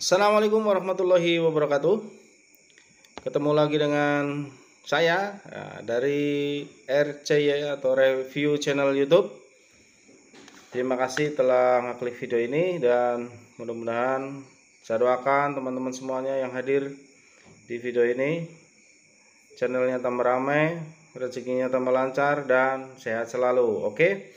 Assalamualaikum warahmatullahi wabarakatuh. Ketemu lagi dengan saya dari RCY atau Review Channel YouTube. Terima kasih telah ngeklik video ini dan mudah-mudahan saya doakan teman-teman semuanya yang hadir di video ini channelnya tambah ramai, rezekinya tambah lancar dan sehat selalu. Oke.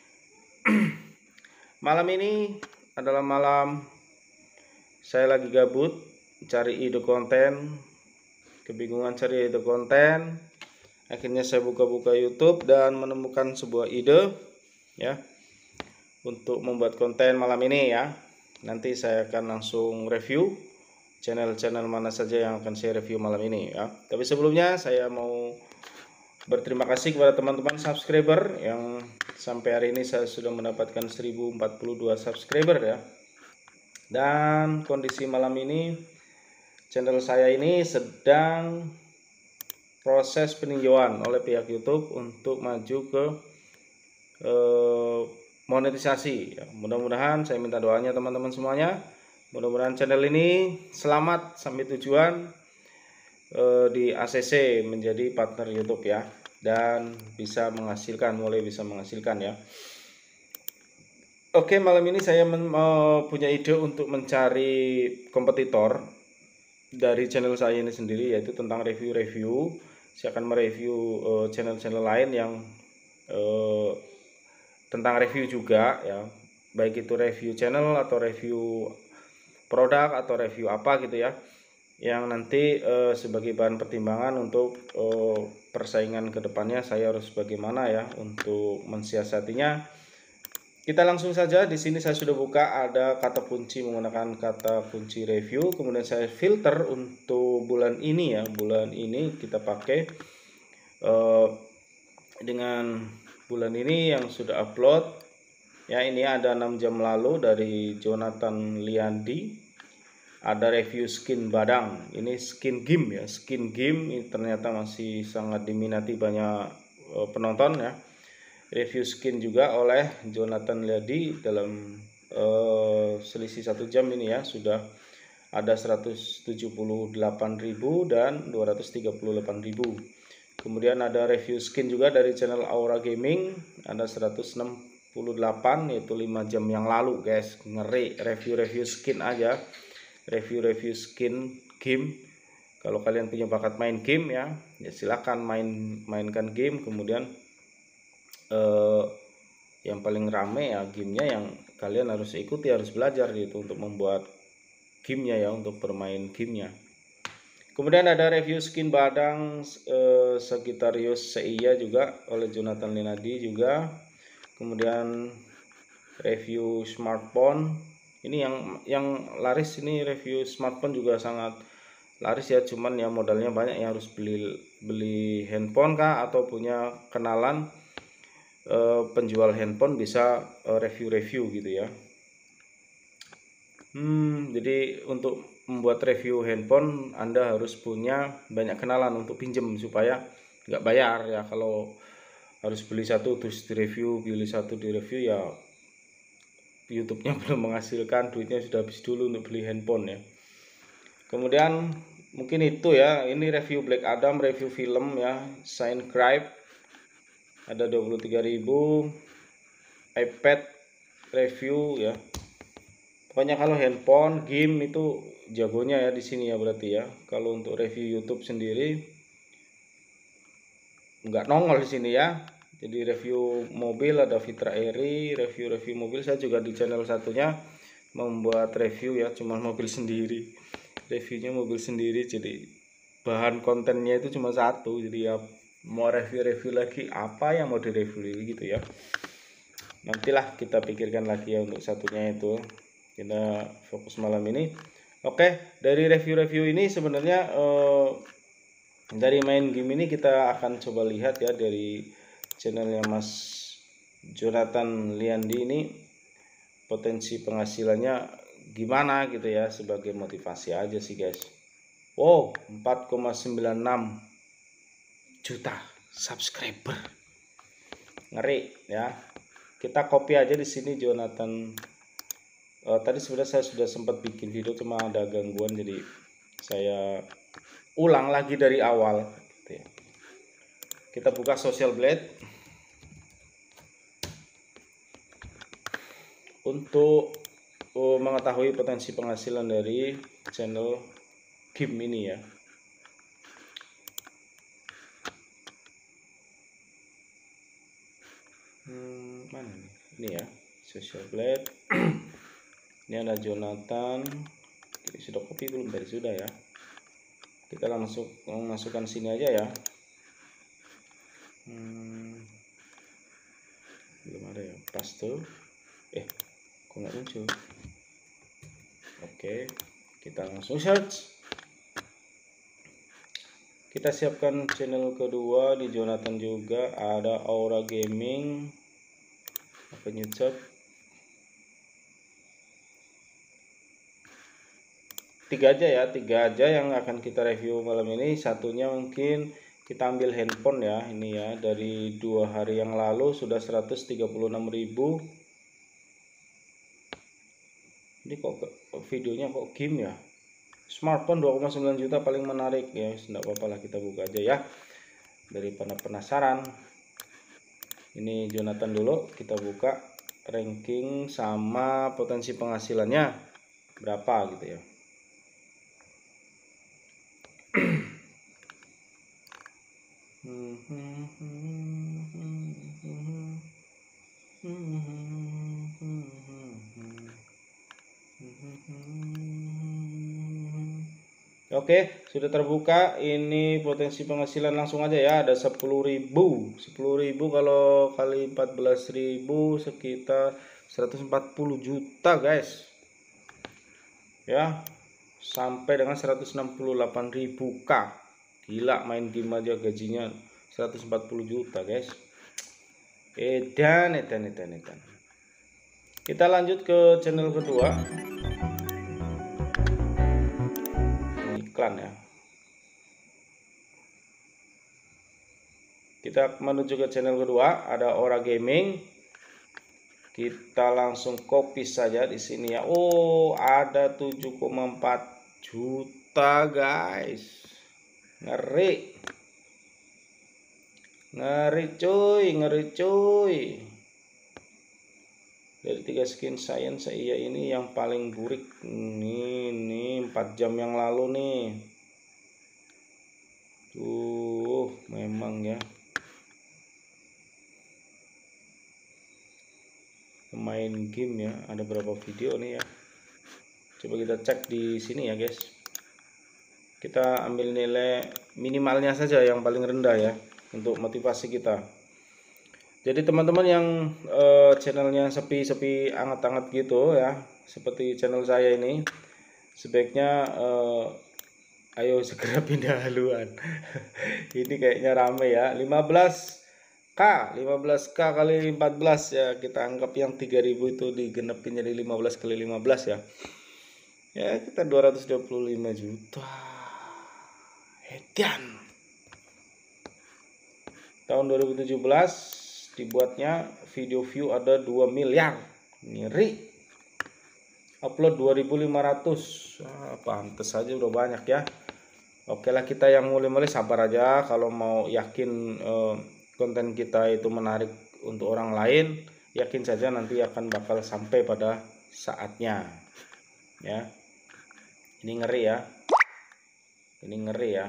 Malam ini adalah malam saya lagi gabut cari ide konten, kebingungan cari ide konten. Akhirnya saya buka-buka YouTube dan menemukan sebuah ide ya untuk membuat konten malam ini ya. Nanti saya akan langsung review channel-channel mana saja yang akan saya review malam ini ya. Tapi sebelumnya saya mau berterima kasih kepada teman-teman subscriber yang sampai hari ini saya sudah mendapatkan 1042 subscriber ya. Dan kondisi malam ini channel saya ini sedang proses peninjauan oleh pihak YouTube untuk maju ke monetisasi ya. Mudah-mudahan saya minta doanya teman-teman semuanya. Mudah-mudahan channel ini selamat sampai tujuan di ACC menjadi partner YouTube ya, dan bisa menghasilkan, mulai bisa menghasilkan ya. Oke, malam ini saya punya ide untuk mencari kompetitor dari channel saya ini sendiri, yaitu tentang review-review. Saya akan mereview channel-channel lain yang tentang review juga ya, baik itu review channel atau review produk atau review apa gitu ya, yang nanti sebagai bahan pertimbangan untuk persaingan kedepannya saya harus bagaimana ya untuk mensiasatinya. Kita langsung saja. Di sini saya sudah buka, ada kata kunci menggunakan kata kunci review. Kemudian saya filter untuk bulan ini ya. Bulan ini kita pakai dengan bulan ini yang sudah upload. Ya, ini ada 6 jam lalu dari Jonathan Liandi. Ada review skin badang. Ini skin game ya. Skin game ini ternyata masih sangat diminati banyak penonton ya. Review skin juga oleh Jonathan Liadi dalam selisih 1 jam ini ya, sudah ada 178.000 dan 238.000. Kemudian ada review skin juga dari channel Aura Gaming, ada 168, yaitu 5 jam yang lalu guys. Ngeri, review skin aja, review skin game. Kalau kalian punya bakat main game ya silakan mainkan game. Kemudian yang paling rame ya gamenya, yang kalian harus ikuti, harus belajar gitu untuk membuat gamenya ya, untuk bermain gamenya. Kemudian ada review skin badang Sagittarius Seiya juga oleh Jonathan Linadi juga. Kemudian review smartphone ini yang laris, ini review smartphone juga sangat laris ya, cuman ya modalnya banyak ya, harus beli handphone kah atau punya kenalan penjual handphone bisa review gitu ya. Jadi untuk membuat review handphone Anda harus punya banyak kenalan untuk pinjem supaya nggak bayar ya. Kalau harus beli satu terus direview, beli satu direview ya, YouTube-nya belum menghasilkan, duitnya sudah habis dulu untuk beli handphone ya. Kemudian mungkin itu ya, ini review Black Adam, review film ya, Shine Cripe ada 23.000, iPad review ya. Pokoknya kalau handphone, game itu jagonya ya di sini ya berarti ya. Kalau untuk review YouTube sendiri nggak nongol di sini ya. Jadi review mobil ada Fitra Eri, review mobil. Saya juga di channel satunya membuat review ya, cuma mobil sendiri. Reviewnya mobil sendiri, jadi bahan kontennya itu cuma satu. Jadi ya mau review lagi apa yang mau direview gitu ya. Nantilah kita pikirkan lagi ya untuk satunya itu. Kita fokus malam ini. Oke, dari review ini sebenarnya dari main game ini kita akan coba lihat ya, dari channelnya Mas Jonathan Liandi ini potensi penghasilannya gimana gitu ya, sebagai motivasi aja sih guys. Wow, 4,96 juta subscriber, ngeri ya. Kita copy aja di sini Jonathan Tadi sebenarnya saya sudah sempat bikin video, cuma ada gangguan, jadi saya ulang lagi dari awal gitu ya. Kita buka Social Blade untuk mengetahui potensi penghasilan dari channel game ini ya. Mana nih? Ini ya, Social Blade. Ini ada Jonathan. Sudah copy belum? Tadi sudah ya. Kita langsung masukkan sini aja ya. Belum ada ya, paste. Kok nggak muncul? Oke, kita langsung search. Kita siapkan channel kedua di Jonathan juga, ada Aura Gaming. Open YouTube. 3 aja ya, 3 aja yang akan kita review malam ini. Satunya mungkin kita ambil handphone ya, ini ya, dari 2 hari yang lalu sudah 136.000. Ini kok videonya kok game ya. Smartphone 2,9 juta paling menarik ya. Tidak apa-apa lah, kita buka aja ya, daripada penasaran. Ini Jonathan dulu, kita buka ranking sama potensi penghasilannya berapa gitu ya. Oke, sudah terbuka. Ini potensi penghasilan langsung aja ya. Ada 10.000. 10.000 kalau kali 14.000 sekitar 140 juta guys. Ya. Sampai dengan 168.000k. Gila, main game aja gajinya 140 juta guys. Edan. Kita lanjut ke channel kedua. Iklan ya. Kita menuju ke channel kedua, ada Aura Gaming. Kita langsung copy saja di sini ya. Oh, ada 7,4 juta guys. Ngeri. Ngeri cuy. Dari 3 skin science saya ini yang paling burik. Ini 4 jam yang lalu nih. Tuh, memang ya. Main game ya, ada berapa video nih ya. Coba kita cek di sini ya guys. Kita ambil nilai minimalnya saja yang paling rendah ya, untuk motivasi kita. Jadi teman-teman yang channelnya sepi-sepi anget-anget gitu ya, seperti channel saya ini, sebaiknya ayo segera pindah haluan. Ini kayaknya rame ya. 15k kali 14 ya, kita anggap yang 3.000 itu digenepin jadi 15 kali 15 ya. Ya, kita 225 juta. Edan. Tahun 2017 dibuatnya, video view ada 2 miliar. Ngeri. Upload 2.500. Pantes aja udah banyak ya. Oke lah, kita yang mulai-mulai sabar aja. Kalau mau yakin konten kita itu menarik untuk orang lain, yakin saja nanti akan bakal sampai pada saatnya ya. Ini ngeri ya. Ini ngeri ya.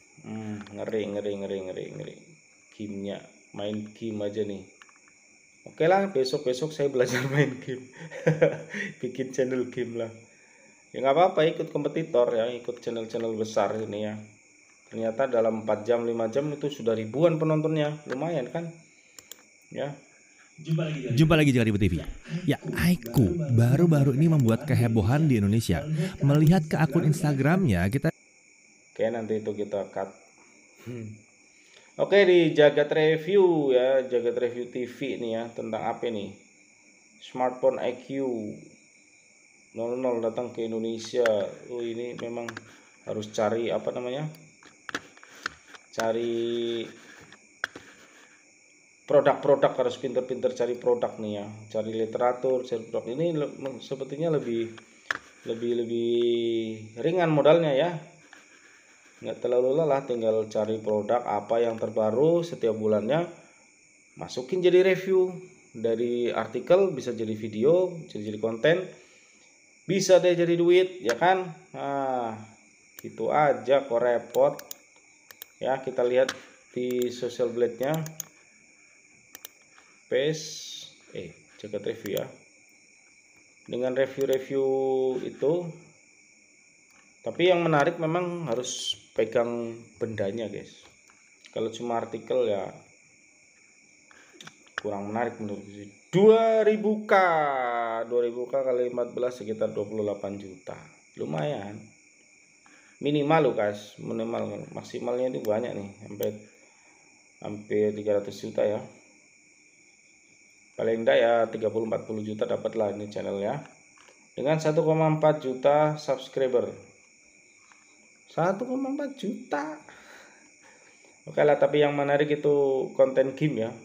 Ngeri. Gamenya, main game aja nih. Oke lah, besok saya belajar main game. Bikin channel game lah. Ya nggak apa-apa, ikut kompetitor ya, ikut channel-channel besar ini ya. Ternyata dalam 4 jam 5 jam itu sudah ribuan penontonnya. Lumayan kan ya. Jumpa lagi di Ribu TV. Ya, Aiku baru-baru ini membuat kehebohan di Indonesia. Melihat ke akun Instagramnya, kita... Oke, nanti itu kita cut. Oke, di Jagat Review ya, Jagat Review TV nih ya, tentang apa nih? Smartphone IQ 00 datang ke Indonesia. Oh, ini memang harus cari apa namanya? Cari produk-produk, harus pinter-pinter cari produk nih ya, cari literatur, cari produk. Ini sepertinya lebih ringan modalnya ya, nggak terlalu lelah, tinggal cari produk apa yang terbaru setiap bulannya, masukin jadi review. Dari artikel bisa jadi video, jadi konten, bisa deh jadi duit ya kan. Nah gitu aja kok repot ya. Kita lihat di social blade-nya, jagat review ya, dengan review-review itu. Tapi yang menarik memang harus pegang bendanya guys. Kalau cuma artikel ya kurang menarik menurut saya. 2000k kali 14 sekitar 28 juta, lumayan. Minimal loh guys, minimal. Maksimalnya itu banyak nih, hampir 300 juta ya. Paling enggak ya 30-40 juta dapatlah ini channel ya, dengan 1,4 juta subscriber. 1,4 juta. Oke lah, tapi yang menarik itu konten game ya.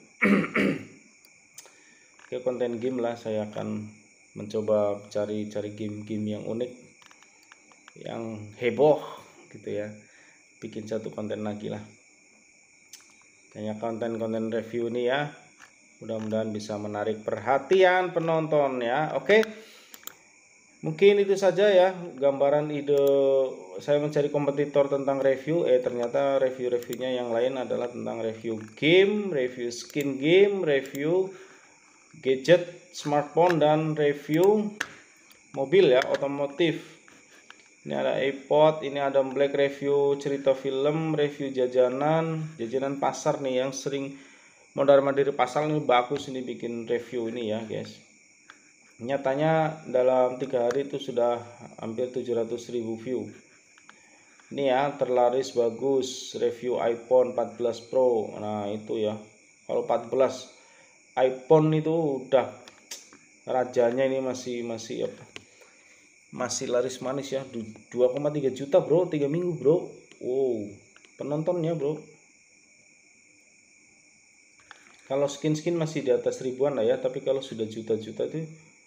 Oke, konten game lah, saya akan mencoba cari game-game yang unik, yang heboh gitu ya. Bikin satu konten lagi lah. Kayaknya konten-konten review ini ya, mudah-mudahan bisa menarik perhatian penonton ya. Oke, mungkin itu saja ya gambaran ide saya mencari kompetitor tentang review. Ternyata review-reviewnya yang lain adalah tentang review game, review skin game, review gadget smartphone, dan review mobil ya, otomotif. Ini ada iPod, ini ada Black review cerita film, review jajanan pasar nih, yang sering mondar-mandir pasar ini bagus ini bikin review ini ya guys. Nyatanya dalam 3 hari itu sudah hampir 700.000 view. Ini ya, terlaris bagus review iPhone 14 Pro. Nah itu ya, kalau 14 iPhone itu udah rajanya, ini masih laris manis ya. 2,3 juta bro, 3 minggu bro. Wow, penontonnya bro. Kalau skin masih di atas ribuan lah ya, tapi kalau sudah juta-juta itu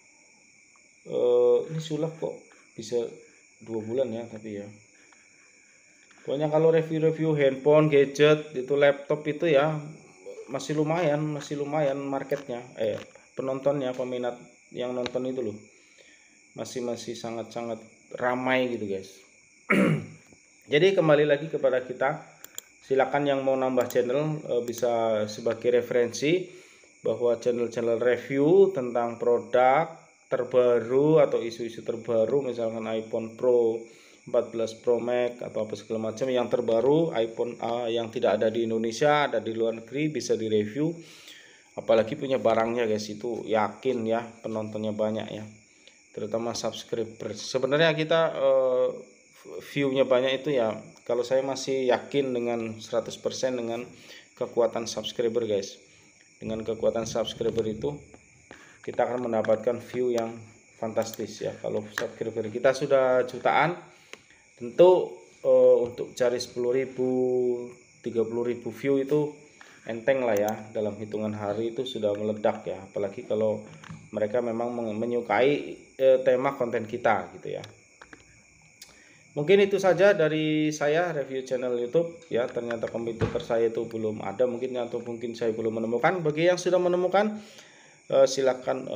ini sulap kok bisa 2 bulan ya. Tapi ya pokoknya kalau review handphone, gadget, itu laptop itu ya masih lumayan marketnya, penontonnya, peminat yang nonton itu loh, masih sangat ramai gitu guys. Jadi kembali lagi kepada kita, silakan yang mau nambah channel bisa sebagai referensi bahwa channel-channel review tentang produk terbaru atau isu-isu terbaru, misalkan iPhone Pro, 14 Pro Max atau apa segala macam yang terbaru, iPhone yang tidak ada di Indonesia, ada di luar negeri, bisa direview. Apalagi punya barangnya guys, itu yakin ya penontonnya banyak ya, terutama subscriber. Sebenarnya kita view-nya banyak itu ya, kalau saya masih yakin dengan 100% dengan kekuatan subscriber guys. Dengan kekuatan subscriber itu kita akan mendapatkan view yang fantastis ya. Kalau subscriber kita sudah jutaan, tentu untuk cari 10.000, 30.000 view itu enteng lah ya, dalam hitungan hari itu sudah meledak ya. Apalagi kalau mereka memang menyukai tema konten kita gitu ya. Mungkin itu saja dari saya review channel YouTube ya. Ternyata kompetitor saya itu belum ada mungkin, atau mungkin saya belum menemukan. Bagi yang sudah menemukan, silakan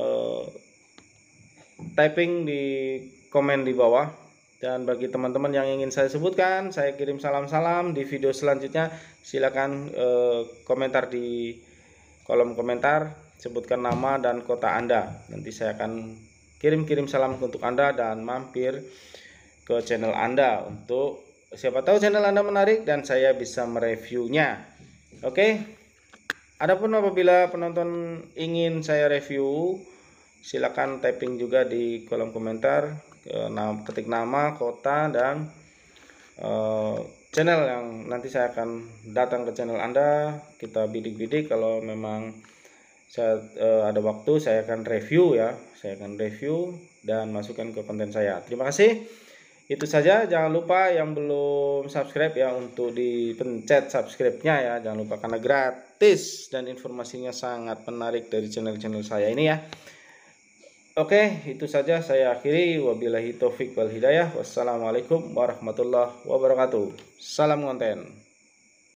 typing di komen di bawah. Dan bagi teman-teman yang ingin saya sebutkan, saya kirim salam-salam di video selanjutnya, silakan komentar di kolom komentar, sebutkan nama dan kota Anda. Nanti saya akan kirim salam untuk Anda dan mampir ke channel Anda, untuk siapa tahu channel Anda menarik dan saya bisa mereviewnya. Oke. Adapun apabila penonton ingin saya review, silakan typing juga di kolom komentar, ketik nama, kota, dan channel yang nanti saya akan datang ke channel Anda. Kita bidik-bidik, kalau memang saya ada waktu, saya akan review ya. Saya akan review dan masukkan ke konten saya. Terima kasih. Itu saja, jangan lupa yang belum subscribe ya untuk dipencet subscribe-nya ya, jangan lupa karena gratis dan informasinya sangat menarik dari channel-channel saya ini ya. Oke, itu saja saya akhiri. Wabillahi taufik wal hidayah. Wassalamualaikum warahmatullahi wabarakatuh. Salam konten.